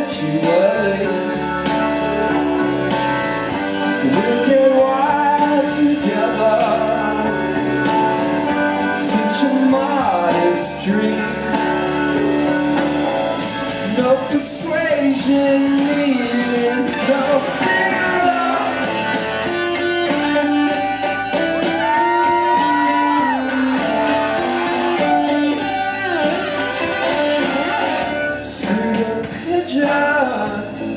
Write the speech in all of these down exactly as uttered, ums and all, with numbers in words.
eventually we'll get wild together. Such a modest dream, no persuasion needed, no big love. Screw the pigeon,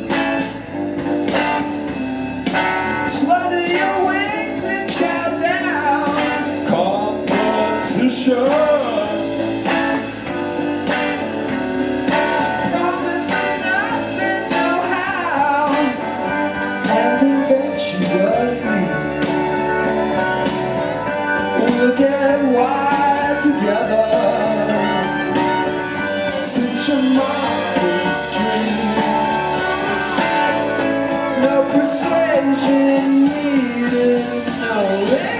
flutter your wings and chow down. Competition, promise nothing, no how, and eventually we'll get wild together. Such a modest dream, no persuasion needed, no way.